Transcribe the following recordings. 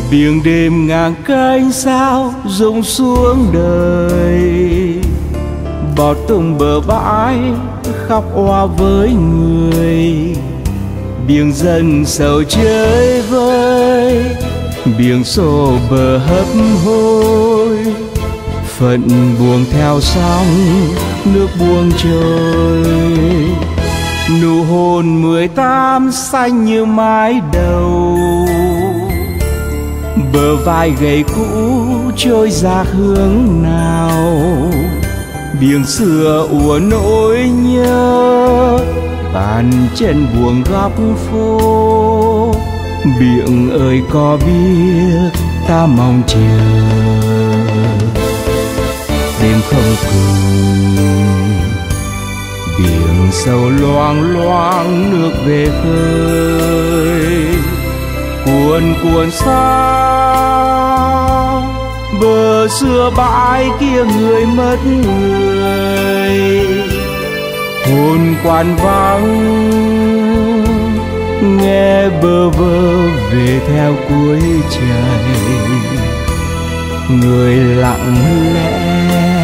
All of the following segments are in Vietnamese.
Biển đêm ngàn cánh sao rụng xuống đời, bỏ tung bờ bãi khóc oa với người. Biển dâng sầu chơi vơi, biển xô bờ hấp hối, phận buông theo sóng nước buông trôi. Nụ hôn 18 xanh như mái đầu, bờ vai gầy cũ trôi ra hướng nào. Biển xưa ùa nỗi nhớ, bàn chân buông góc phố. Biển ơi có biết ta mong chờ, đêm không cùng. Biển sâu loang loang nước về khơi, cuồn cuộn sao bờ xưa bãi kia người mất người. Hồn quan vắng nghe bơ vơ về theo cuối trời, người lặng lẽ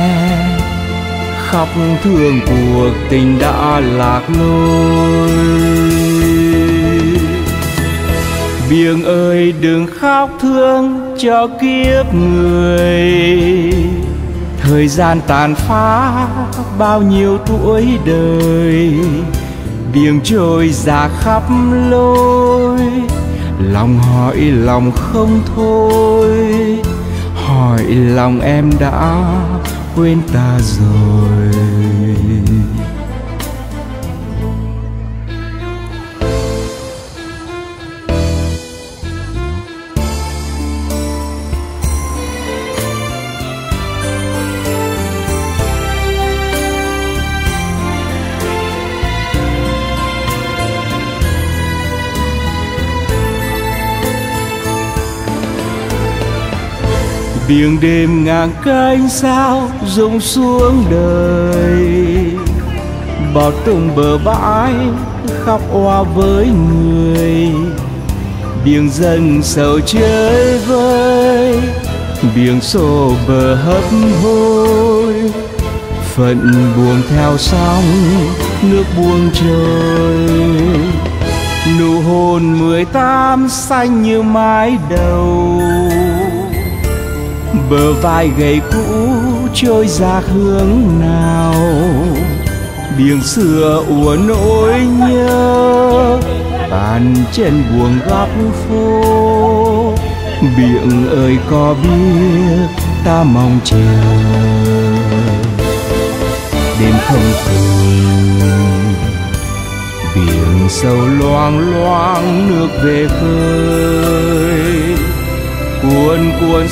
khóc thương cuộc tình đã lạc lối. Biển ơi đừng khóc thương cho kiếp người, thời gian tàn phá bao nhiêu tuổi đời. Biển trôi ra khắp lối, lòng hỏi lòng không thôi, hỏi lòng em đã quên ta rồi. Biển đêm ngàn cánh sao rụng xuống đời, bỏ tung bờ bãi khóc oa với người. Biển dâng sầu chơi vơi, biển xô bờ hấp hối, phận buông theo sóng nước buông trôi. Nụ hôn 18 xanh như mái đầu, bờ vai gầy cũ trôi ra hướng nào. Biển xưa ùa nỗi nhớ, bàn chân buông góc phố. Biển ơi có biết ta mong chờ, đêm không cùng. Biển sâu loang loang nước về khơi, cuồn cuộn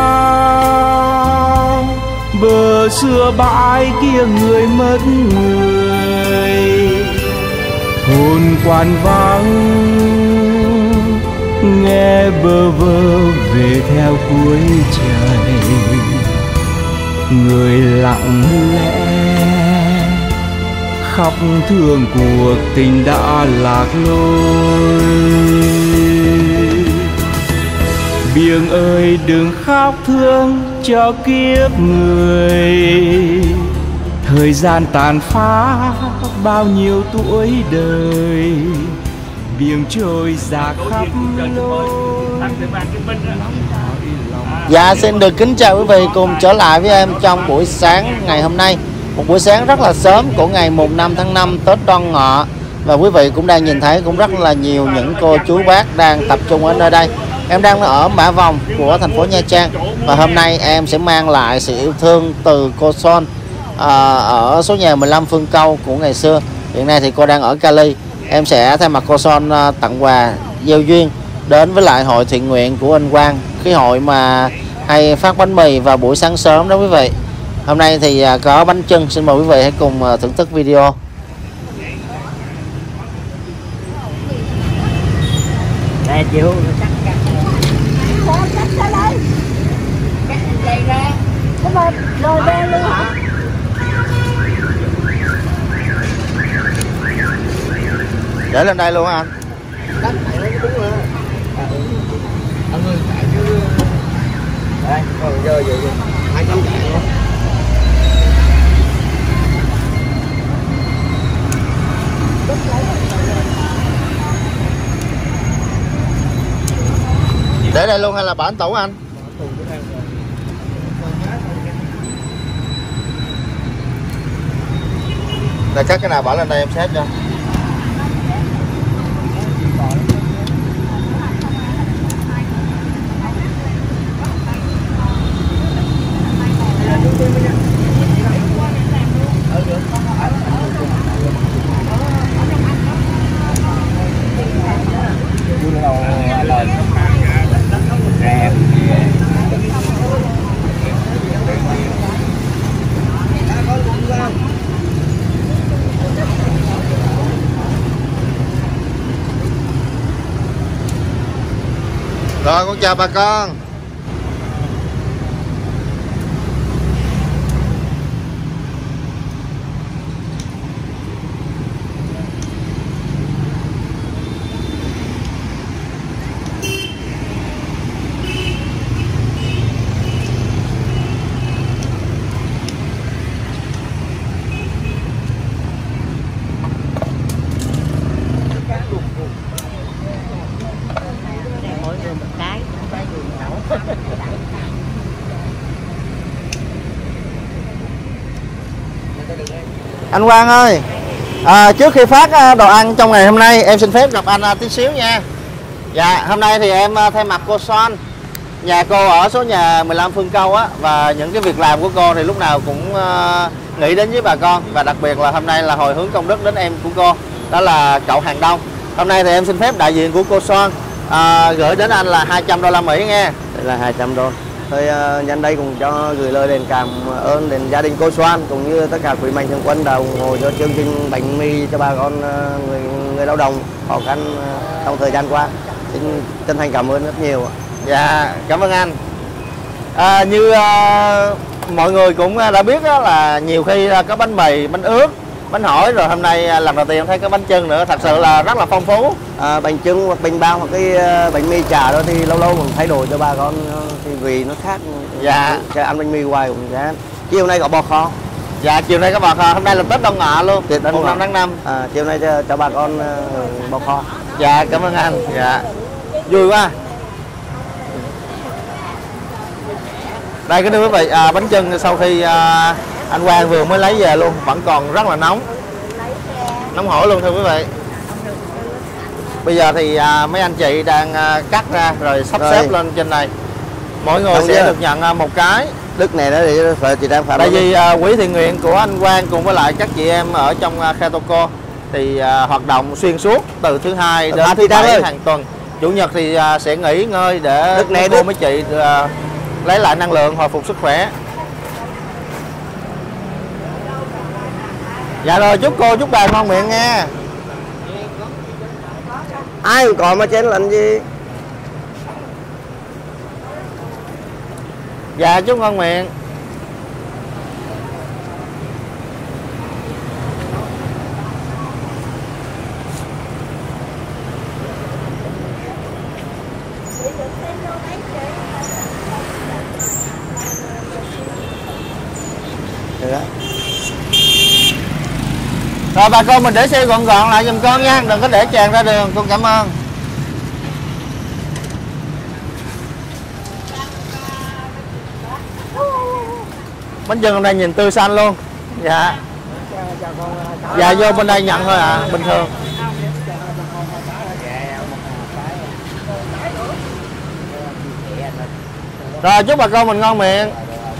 sao bờ xưa bãi kia người mất người. Hồn quan vắng nghe bơ vơ về theo cuối trời, người lặng lẽ khóc thương cuộc tình đã lạc lối. Biển ơi đừng khóc thương cho kiếp người, thời gian tàn phá bao nhiêu tuổi đời. Biển trôi ra khắp lối. Dạ xin được kính chào quý vị cùng trở lại với em trong buổi sáng ngày hôm nay. Một buổi sáng rất là sớm của ngày mùng 5 tháng 5 Tết Đoan Ngọ. Và quý vị cũng đang nhìn thấy cũng rất là nhiều những cô chú bác đang tập trung ở nơi đây. Em đang ở Mã Vòng của thành phố Nha Trang. Và hôm nay em sẽ mang lại sự yêu thương từ cô Son ở số nhà 15 Phương Câu của ngày xưa. Hiện nay thì cô đang ở Cali. Em sẽ thay mặt cô Son tặng quà gieo duyên đến với lại hội thiện nguyện của anh Quang, cái hội mà hay phát bánh mì vào buổi sáng sớm đó quý vị. Hôm nay thì có bánh chưng, xin mời quý vị hãy cùng thưởng thức video. Đây chịu. Rồi về luôn hả? Để lên đây luôn hả anh? Anh ơi, chạy chứ. Đây, còn giờ 200 ngàn luôn. Để đây luôn hay là bỏ tủ anh? Để cắt cái nào bỏ lên đây em xếp cho. Rồi con chào bà con. Anh Quang ơi, trước khi phát đồ ăn trong ngày hôm nay em xin phép gặp anh tí xíu nha. Dạ, hôm nay thì em thay mặt cô Son, nhà cô ở số nhà 15 Phương Câu á, và những cái việc làm của cô thì lúc nào cũng nghĩ đến với bà con, và đặc biệt là hôm nay là hồi hướng công đức đến em của cô, đó là cậu Hàng Đông. Hôm nay thì em xin phép đại diện của cô Son gửi đến anh là 200 đô la Mỹ nghe. Đây là 200 đô. Tôi nhân đây cũng cho gửi lời đền cảm ơn đến gia đình cô Soan cũng như tất cả quý mạnh thường quân đã ủng hộ cho chương trình bánh mì cho bà con người lao động khó khăn trong thời gian qua. Xin chân thành cảm ơn rất nhiều. Dạ, cảm ơn anh. Như mọi người cũng đã biết đó, là nhiều khi có bánh mì, bánh ướt, bánh hỏi, rồi hôm nay lần đầu tiên em thấy có bánh chưng nữa, thật sự là rất là phong phú. Bánh chưng hoặc bánh bao hoặc cái bánh mì chả đó thì lâu lâu cũng thay đổi cho bà con thì vì nó khác. Dạ, cái ăn bánh mì hoài cũng chán. Chiều nay có bò kho. Dạ, chiều nay có bò kho, hôm nay là Tết Đoan Ngọ luôn, Tết 5 tháng 5. Chiều nay cho bà con bò kho. Dạ, cảm ơn anh. Dạ, vui quá. Đây cái thưa quý vị, bánh chưng sau khi anh Quang vừa mới lấy về luôn, vẫn còn rất là nóng, nóng hổi luôn thưa quý vị. Bây giờ thì mấy anh chị đang cắt ra rồi sắp xếp lên trên này, mỗi người sẽ được nhận một cái. Đức này đó thì chị đang phạm. Tại vì quỹ thiện nguyện của anh Quang cùng với lại các chị em ở trong Ketoco thì hoạt động xuyên suốt từ thứ Hai đến thứ Bảy hàng tuần. Chủ nhật thì sẽ nghỉ ngơi để cô mấy chị lấy lại năng lượng, hồi phục sức khỏe. Dạ rồi, chúc cô chúc bà ngon miệng nha. Ai còn mà chén lạnh gì. Dạ, chúc ngon miệng. Rồi bà con mình để xe gọn gọn lại giùm con nha, đừng có để tràn ra đường, con cảm ơn. Bánh chưng hôm nay nhìn tươi xanh luôn. Dạ. Dạ, vô bên đây nhận thôi ạ, bình thường. Rồi, chúc bà con mình ngon miệng.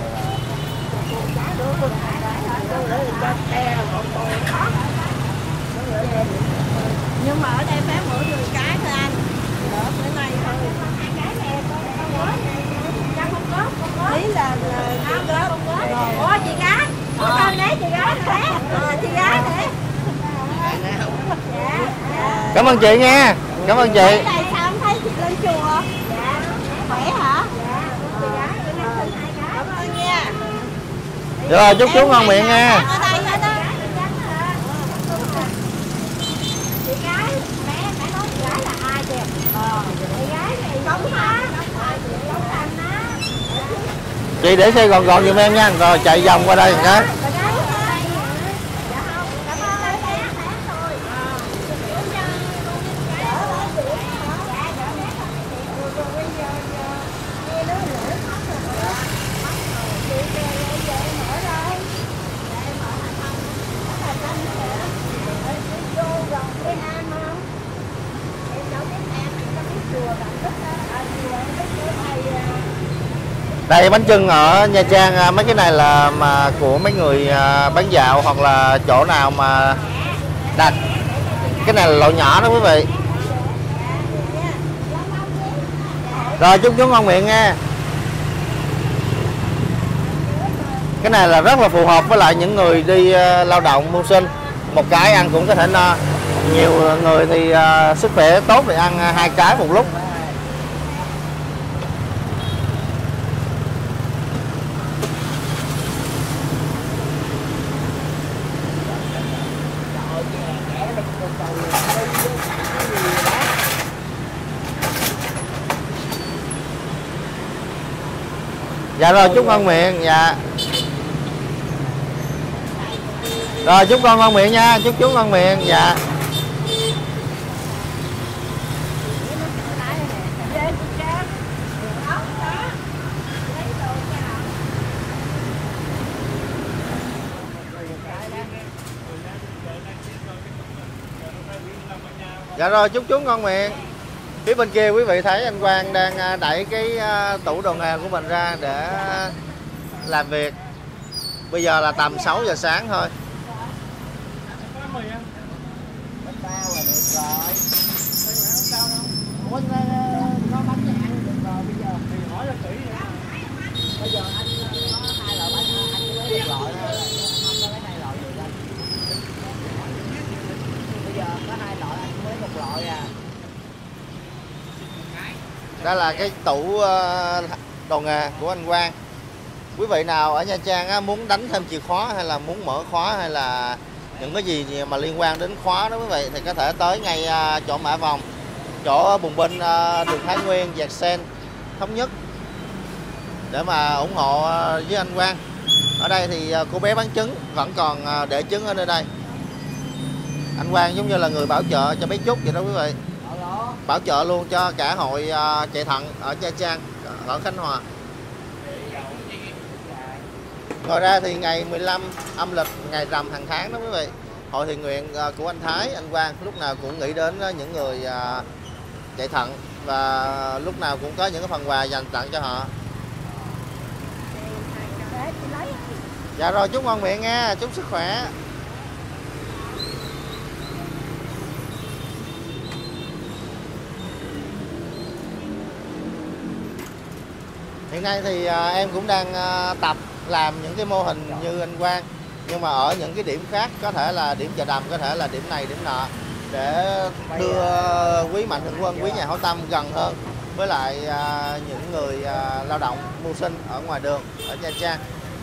Nhưng mà ở đây bán mỗi người cái thôi anh. Đỡ bữa nay thôi. Hai cái nè, con có. Ý là không có. Ủa chị gái. Con lấy chị gái nè. Chị gái nè. Cảm ơn chị nha. Cảm ơn chị. Đây sao không thấy chị lên chùa? Dạ. Khỏe hả? Dạ. Chị gái bữa nay xin 2 cái. Cảm ơn nha. Rồi, chúc chú ngon miệng nha. Ở đây ở đó. Chị gái, mẹ nói chị gái là ai kìa? Chị gái này giống hả? Giống thành á. Chị để xe gọn gọn giùm em nha, rồi chạy vòng qua đây một cái. Đây bánh chưng ở Nha Trang, mấy cái này là mà của mấy người bán dạo hoặc là chỗ nào mà đặt. Cái này là loại nhỏ đó quý vị. Rồi chúc chú ngon miệng nha. Cái này là rất là phù hợp với lại những người đi lao động mưu sinh. Một cái ăn cũng có thể no. Nhiều người thì sức khỏe tốt thì ăn 2 cái một lúc. Dạ rồi chúc ngon miệng. Dạ rồi chúc con ngon miệng nha, chúc chú ngon miệng. Dạ dạ rồi chúc chú ngon miệng. Phía bên kia quý vị thấy anh Quang đang đẩy cái tủ đồ nghề của mình ra để làm việc. Bây giờ là tầm 6 giờ sáng thôi. Đó là cái tủ đồ nghề của anh Quang. Quý vị nào ở Nha Trang muốn đánh thêm chìa khóa hay là muốn mở khóa hay là những cái gì mà liên quan đến khóa đó quý vị thì có thể tới ngay chỗ Mã Vòng, chỗ Bùng Binh, đường Thái Nguyên, Dạt Sen, Thống Nhất để mà ủng hộ với anh Quang. Ở đây thì cô bé bán trứng vẫn còn để trứng ở nơi đây. Anh Quang giống như là người bảo trợ cho bé Trúc vậy đó quý vị. Bảo trợ luôn cho cả hội chạy thận ở Nha Trang, ở Khánh Hòa. Ngoài ra thì ngày 15 âm lịch, ngày rằm hàng tháng đó quý vị, hội thiện nguyện của anh Thái, anh Quang lúc nào cũng nghĩ đến những người chạy thận và lúc nào cũng có những cái phần quà dành tặng cho họ. Dạ rồi chúc ngon miệng nha, chúc sức khỏe. Hiện nay thì em cũng đang tập làm những cái mô hình như anh Quang, nhưng mà ở những cái điểm khác, có thể là điểm Chợ Đầm, có thể là điểm này điểm nọ, để đưa quý mạnh thường quân, quý nhà hảo tâm gần hơn với lại những người lao động mưu sinh ở ngoài đường ở Nha Trang.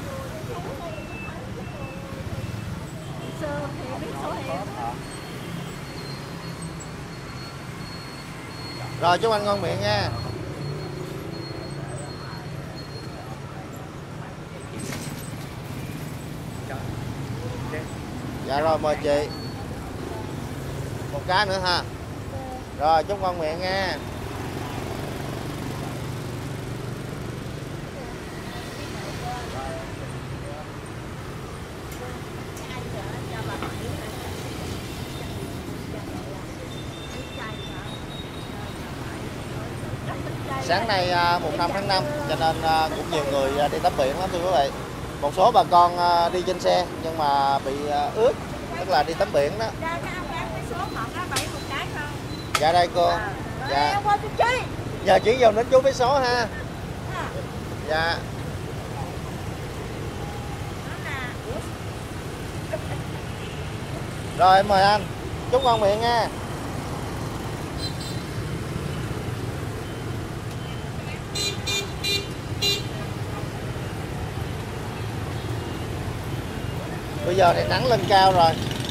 Rồi chúc anh ngon miệng nha. Dạ rồi mời chị. Một cái nữa ha. Rồi chúc ngon miệng nha. Sáng nay mùng 5 tháng 5 cho nên cũng nhiều người đi tắm biển lắm thưa quý vị. Một số bà con đi trên xe nhưng mà bị ướt, tức là đi tắm biển đó. Dạ đây cô. Dạ. Giờ chỉ dồn đến chú vé số ha. Dạ. Rồi em mời anh. Chúc ngon miệng nha. Bây giờ thì nắng lên cao rồi.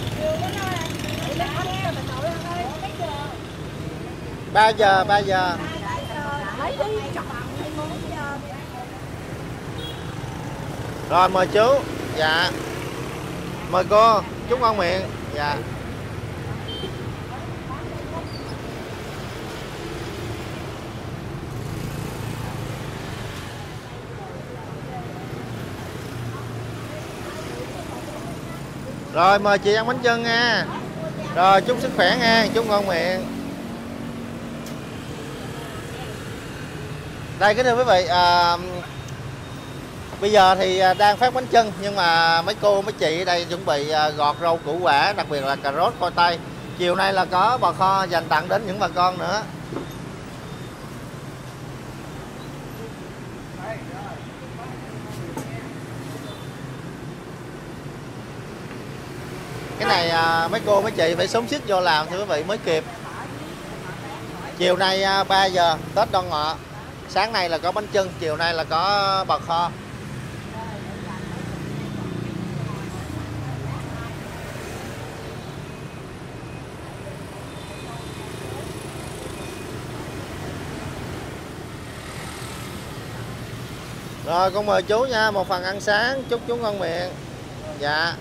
3 giờ. Rồi mời chú. Dạ. Mời cô, chúc ngon miệng. Dạ. Rồi mời chị ăn bánh chưng nha. Rồi chúc sức khỏe nha, chúc ngon miệng. Đây kính thưa quý vị, bây giờ thì đang phát bánh chưng, nhưng mà mấy cô mấy chị ở đây chuẩn bị gọt rau củ quả, đặc biệt là cà rốt, khoai tây. Chiều nay là có bò kho dành tặng đến những bà con nữa. Cái này mấy cô mấy chị phải sớm sức vô làm thưa quý vị mới kịp. Chiều nay 3 giờ Tết Đoan Ngọ. Sáng nay là có bánh chưng, chiều nay là có bò kho. Rồi con mời chú nha, một phần ăn sáng, chúc chú ngon miệng. Dạ.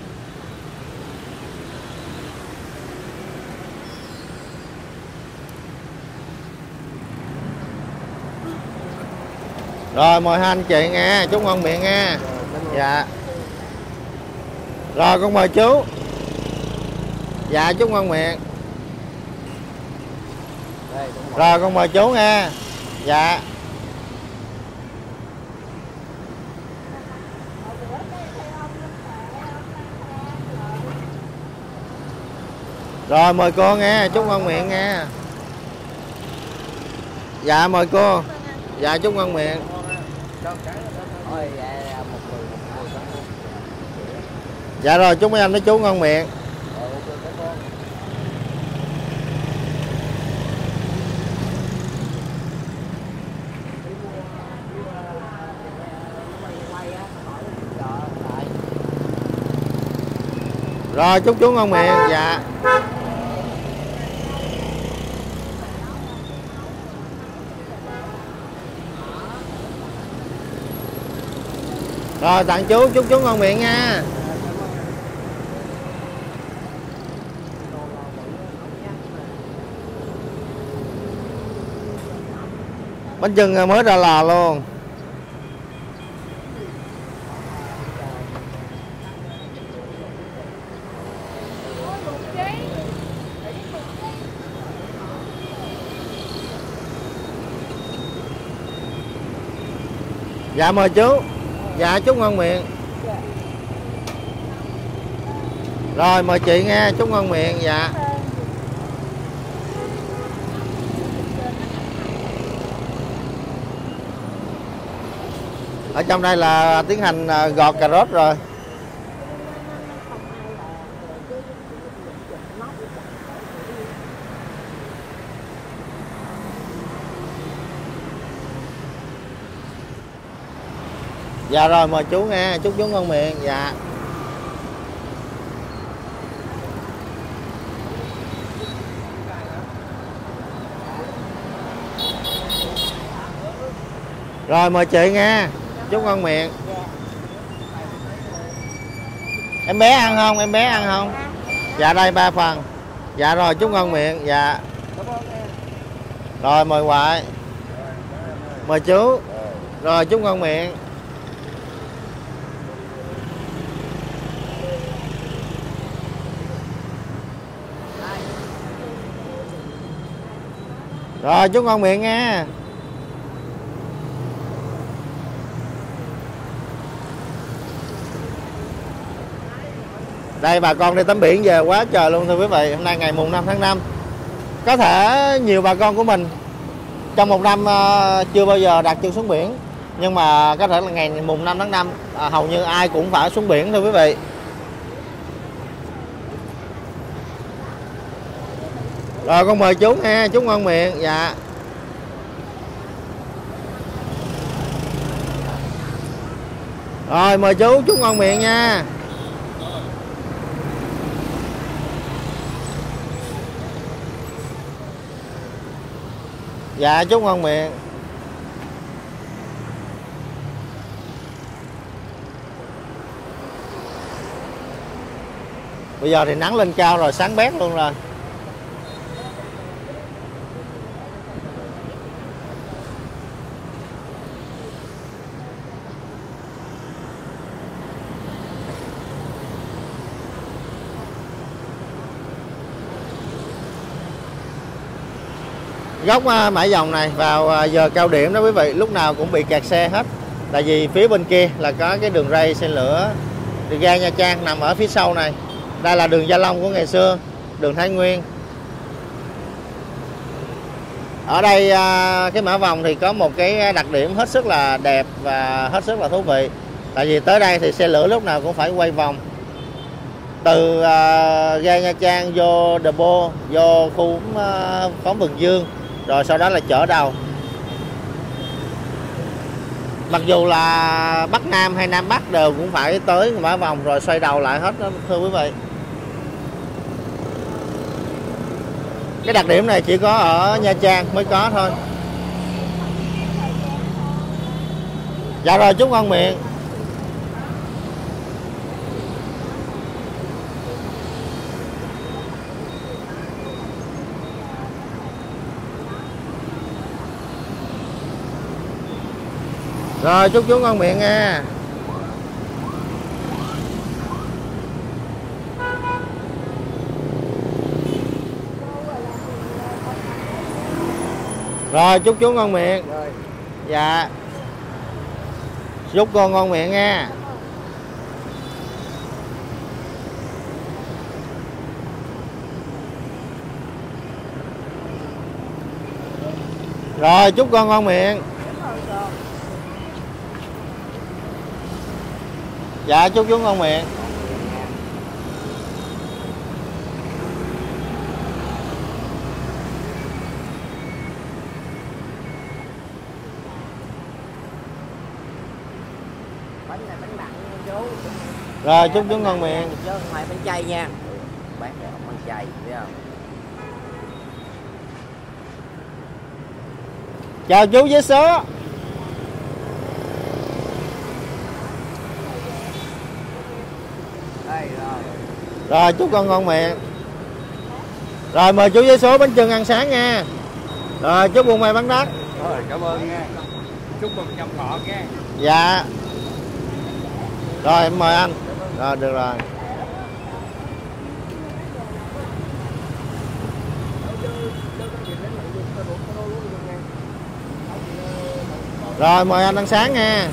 Rồi mời hai anh chị nha, chúc ngon miệng nha. Dạ. Rồi con mời chú. Dạ chúc ngon miệng. Rồi con mời chú nha. Dạ. Rồi mời cô nha, chúc ngon miệng nha. Dạ mời cô. Dạ chúc ngon miệng. Dạ rồi chúc mấy anh mấy chú ngon miệng. Rồi chúc chú ngon miệng. Dạ. Rồi tặng chú, chúc chú ngon miệng nha. Bánh chưng mới ra lò luôn. Dạ mời chú. Dạ chúc ngon miệng. Rồi mời chị nghe, chúc ngon miệng. Dạ. Ở trong đây là tiến hành gọt cà rốt rồi. Dạ rồi mời chú nghe, chúc chú ngon miệng. Dạ. Rồi mời chị nghe, chúc ngon miệng. Em bé ăn không? Em bé ăn không? Dạ đây 3 phần. Dạ rồi chúc ngon miệng. Dạ. Rồi mời ngoại. Mời chú. Rồi chúc ngon miệng. Rồi chúc ngon miệng nha. Đây bà con đi tắm biển về quá trời luôn thưa quý vị. Hôm nay ngày mùng 5 tháng 5. Có thể nhiều bà con của mình trong một năm chưa bao giờ đặt chân xuống biển, nhưng mà có thể là ngày mùng 5 tháng 5 hầu như ai cũng phải xuống biển thưa quý vị. Rồi con mời chú nha, chú ngon miệng. Dạ. Rồi mời chú ngon miệng nha. Dạ chúc ngon miệng. Bây giờ thì nắng lên cao rồi, sáng bét luôn rồi. Góc Mãi Dòng này vào giờ cao điểm đó quý vị, lúc nào cũng bị kẹt xe hết. Tại vì phía bên kia là có cái đường ray xe lửa, đường ga Nha Trang nằm ở phía sau này. Đây là đường Gia Long của ngày xưa, đường Thái Nguyên. Ở đây cái Mã Vòng thì có một cái đặc điểm hết sức là đẹp và hết sức là thú vị. Tại vì tới đây thì xe lửa lúc nào cũng phải quay vòng. Từ ga Nha Trang vô depot, vô khu phóng Vườn Dương, rồi sau đó là chở đầu. Mặc dù là Bắc Nam hay Nam Bắc đều cũng phải tới Mã Vòng rồi xoay đầu lại hết đó, thưa quý vị. Cái đặc điểm này chỉ có ở Nha Trang mới có thôi. Dạ rồi, chúc ngon miệng. Rồi, chúc chú ngon miệng nha. Rồi, chúc chú ngon miệng. Dạ. Chúc con ngon miệng nha. Rồi, chúc con ngon miệng. Dạ, chúc chú ngon miệng. Bánh này bánh mặn chú. Rồi, chúc chú ngon miệng. Chứ không phải bánh chay nha. Bán cái bánh chay, biết không? Chào chú với số. Đây rồi. Rồi, chúc con ngon miệng. Rồi, mời chú với số bánh chưng ăn sáng nha. Rồi, chúc buôn may bán đắt. Rồi, cảm ơn nha. Chúc mừng nhâm ngọ nha. Dạ. Rồi, em mời anh. Rồi, được rồi. Rồi, mời anh ăn sáng nha.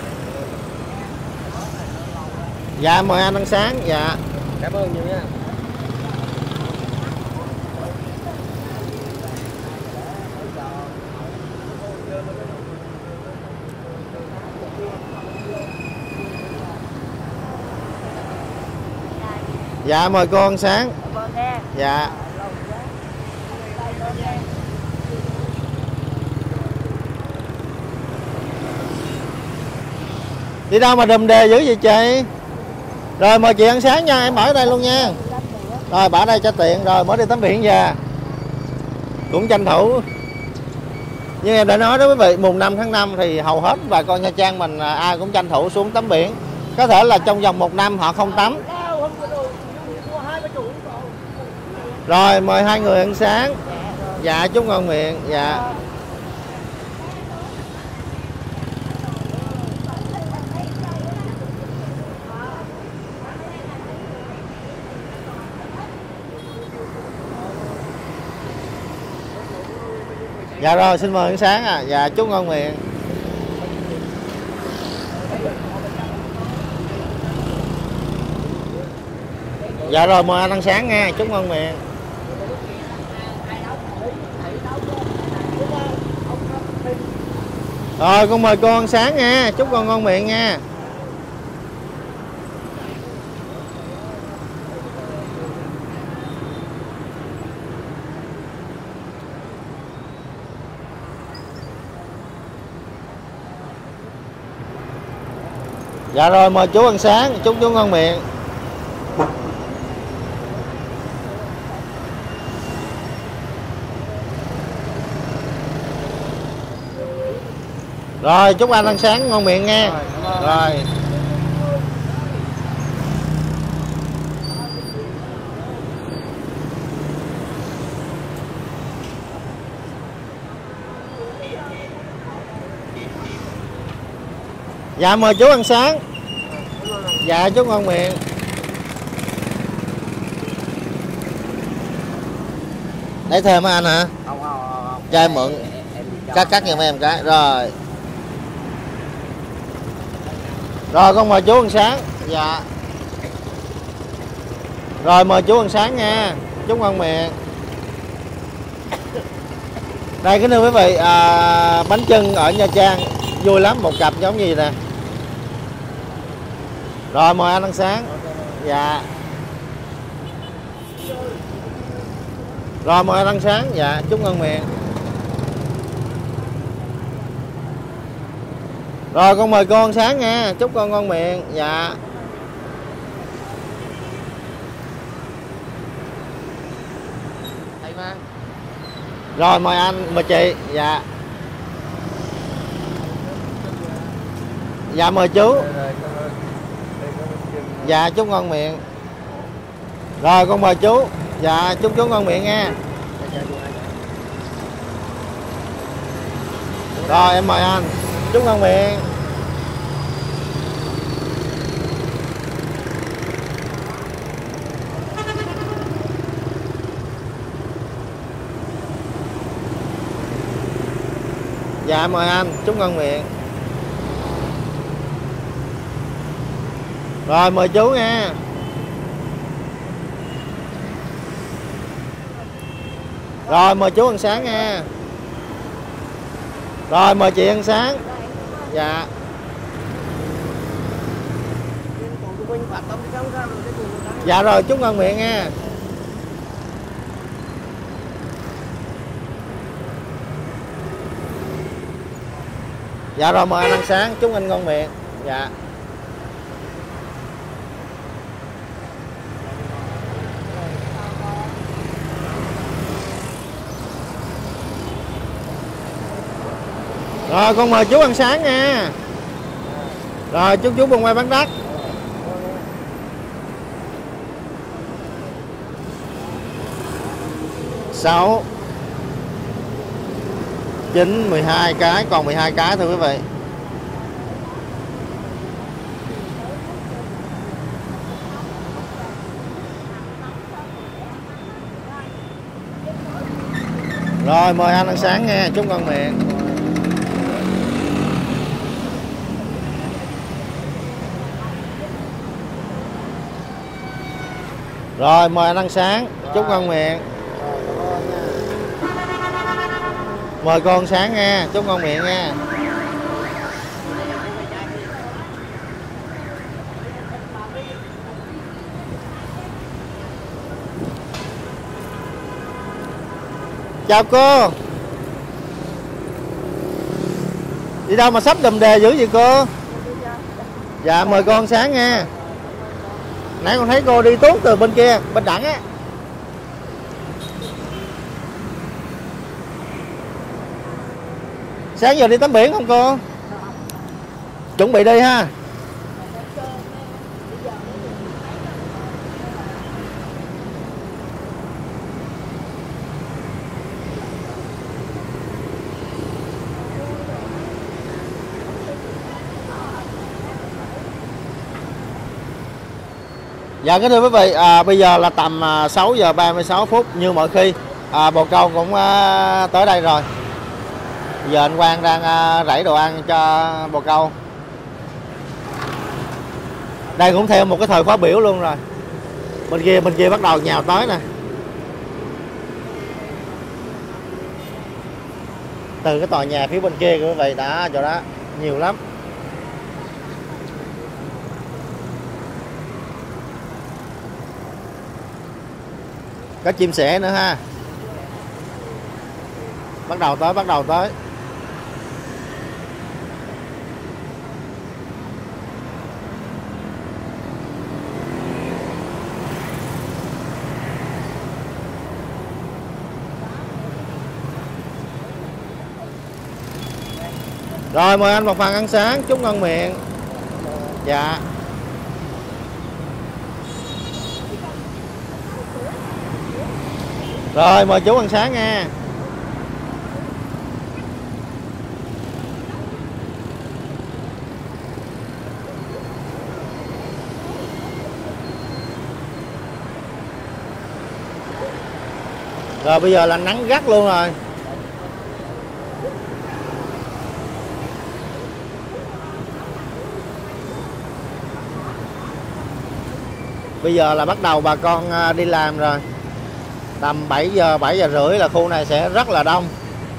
Dạ, mời anh ăn sáng. Dạ. Cảm ơn nhiều nha. Dạ, mời cô ăn sáng. Dạ. Đi đâu mà đùm đề dữ vậy chị? Rồi, mời chị ăn sáng nha, em ở đây luôn nha. Rồi, bỏ đây cho tiện. Rồi, mới đi tắm biển về. Cũng tranh thủ. Như em đã nói đó quý vị, mùng 5 tháng 5 thì hầu hết bà con Nha Trang mình ai cũng tranh thủ xuống tắm biển. Có thể là trong vòng 1 năm họ không tắm. Rồi, mời hai người ăn sáng. Dạ, chúc ngon miệng. Dạ. Dạ rồi, xin mời ăn sáng à. Dạ, chúc ngon miệng. Dạ rồi, mời anh ăn sáng nha, chúc ngon miệng. Rồi, con mời cô ăn sáng nha, chúc con ngon miệng nha. Dạ rồi, mời chú ăn sáng, chúc chú ngon miệng. Rồi, chúc anh ăn sáng ngon miệng nha. Rồi. Dạ mời chú ăn sáng. Dạ chú ngon miệng. Lấy thêm hả anh hả? Không. Cho em mượn. Em Cắt giùm em cái. Rồi. Rồi con mời chú ăn sáng. Dạ. Rồi mời chú ăn sáng nha. Chú ngon miệng. Đây kính thưa quý vị, bánh chưng ở Nha Trang vui lắm, một cặp giống gì nè. Rồi mời anh ăn sáng. Dạ. Rồi mời anh ăn sáng. Dạ chúc ngon miệng. Rồi con mời cô ăn sáng nha, chúc con ngon miệng. Dạ. Rồi mời anh, mời chị. Dạ. Dạ mời chú. Dạ chúc ngon miệng. Rồi con mời chú. Dạ chúc chú ngon miệng nha. Rồi em mời anh, chúc ngon miệng. Dạ mời anh, chúc ngon miệng. Rồi mời chú nha. Rồi mời chú ăn sáng nha. Rồi mời chị ăn sáng. Dạ. Dạ rồi chúc ngon miệng nha. Dạ rồi mời anh ăn sáng, chúc anh ngon miệng. Dạ. Rồi con mời chú ăn sáng nha. Rồi chúc chú buôn may bán đắt. Sáu 9 12 cái, còn 12 cái thưa quý vị. Rồi mời anh ăn sáng nha, chúc ngon miệng. Rồi mời anh ăn sáng, chúc ngon miệng. Mời con ăn sáng nha, chúc ngon miệng nha. Chào cô. Đi đâu mà sắp đùm đề dữ vậy cô? Dạ mời con ăn sáng nha. Nãy con thấy cô đi tuốt từ bên kia, bên đẳng á. Sáng giờ đi tắm biển không cô? Chuẩn bị đi ha. Dạ kính thưa quý vị, bây giờ là tầm 6 giờ 36 phút như mọi khi. Bồ Câu cũng tới đây rồi. Giờ anh Quang đang rải đồ ăn cho bồ câu. Đây cũng theo một cái thời khóa biểu luôn rồi. Bên kia bắt đầu nhào tới nè. Từ cái tòa nhà phía bên kia của quý vị đã chỗ đó nhiều lắm. Có chim sẻ nữa ha. Bắt đầu tới. Rồi mời anh một phần ăn sáng, chúc ngon miệng. Dạ. Rồi mời chú ăn sáng nha. Rồi bây giờ là nắng gắt luôn rồi. Bây giờ là bắt đầu bà con đi làm rồi. Tầm 7 giờ, 7 giờ rưỡi là khu này sẽ rất là đông.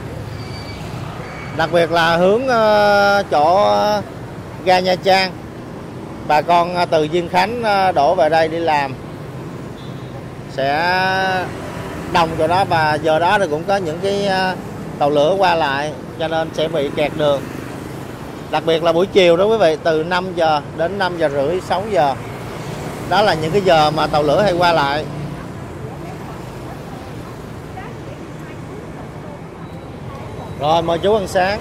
Đặc biệt là hướng chỗ ga Nha Trang. Bà con từ Diên Khánh đổ về đây đi làm sẽ đông chỗ đó, và giờ đó thì cũng có những cái tàu lửa qua lại cho nên sẽ bị kẹt đường. Đặc biệt là buổi chiều đó quý vị, từ 5 giờ đến 5 giờ rưỡi, 6 giờ. Đó là những cái giờ mà tàu lửa hay qua lại. Rồi mời chú ăn sáng.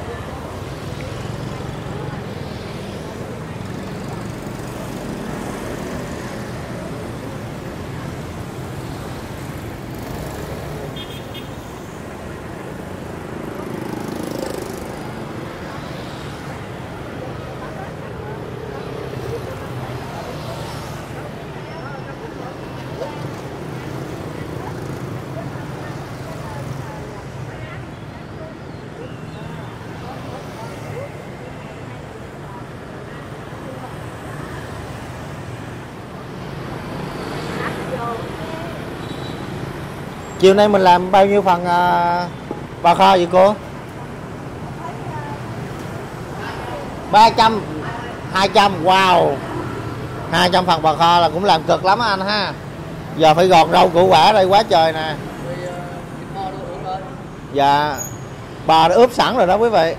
Chiều nay mình làm bao nhiêu phần bò kho vậy cô? 300, 200, wow. 200 phần bò kho là cũng làm cực lắm anh ha. Giờ phải gọt rau củ quả đây quá trời nè. Dạ, bò đã ướp sẵn rồi đó quý vị.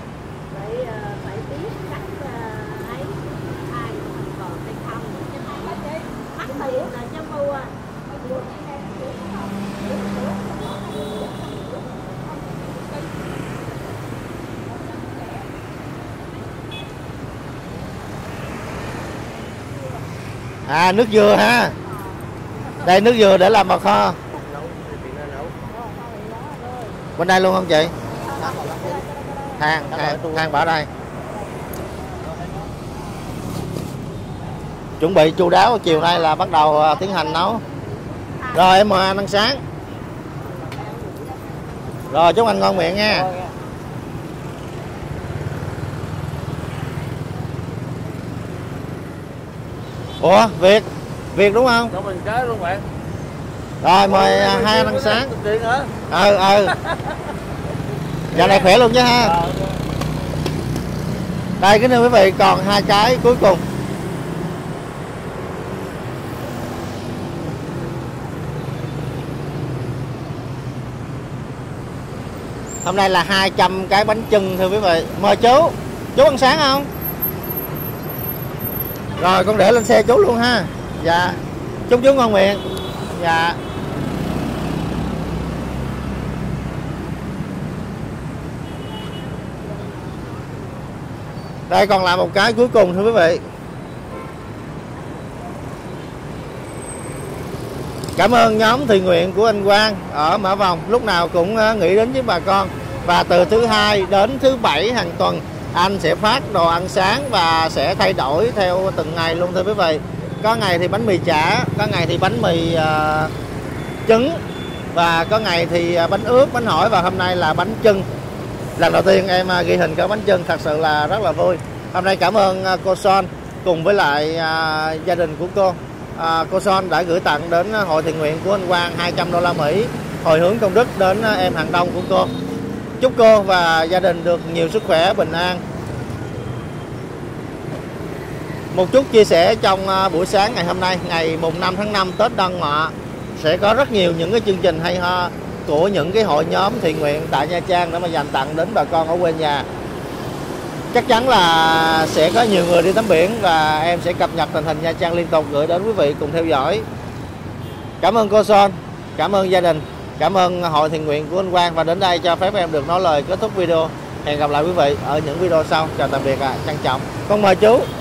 À, nước dừa ha. Đây nước dừa để làm bò kho. Bên đây luôn không chị? Than bỏ đây. Chuẩn bị chu đáo, chiều nay là bắt đầu tiến hành nấu. Rồi em mời anh ăn sáng. Rồi chúc anh ngon miệng nha. Ủa Việt đúng không? Cho mình kế luôn bạn. Rồi mời hai anh ăn sáng. Dạo này khỏe luôn chứ ha. Đây cái này quý vị, còn 2 cái cuối cùng. Hôm nay là 200 cái bánh chưng thưa quý vị. Mời chú ăn sáng không? Rồi con để lên xe chú luôn ha. Dạ. Chúc chú ngon miệng. Dạ. Đây còn lại một cái cuối cùng thưa quý vị. Cảm ơn nhóm thiện nguyện của anh Quang ở Mã Vòng, lúc nào cũng nghĩ đến với bà con. Và từ thứ Hai đến thứ Bảy hàng tuần anh sẽ phát đồ ăn sáng và sẽ thay đổi theo từng ngày luôn thưa quý vị. Có ngày thì bánh mì chả, có ngày thì bánh mì trứng, và có ngày thì bánh ướt, bánh hỏi, và hôm nay là bánh chưng. Lần đầu tiên em ghi hình cái bánh chưng, thật sự là rất là vui. Hôm nay cảm ơn cô Son cùng với lại gia đình của cô. Cô Son đã gửi tặng đến hội thiện nguyện của anh Quang 200 đô la Mỹ hồi hướng công đức đến em hàng đông của cô. Chúc cô và gia đình được nhiều sức khỏe, bình an. Một chút chia sẻ trong buổi sáng ngày hôm nay, ngày mùng 5 tháng 5 Tết Đoan Ngọ, sẽ có rất nhiều những cái chương trình hay ho của những cái hội nhóm thiện nguyện tại Nha Trang để mà dành tặng đến bà con ở quê nhà. Chắc chắn là sẽ có nhiều người đi tắm biển và em sẽ cập nhật tình hình Nha Trang liên tục gửi đến quý vị cùng theo dõi. Cảm ơn cô Son, cảm ơn gia đình, cảm ơn hội thiện nguyện của anh Quang, và đến đây cho phép em được nói lời kết thúc video. Hẹn gặp lại quý vị ở những video sau. Chào tạm biệt, trân trọng. Con mời chú.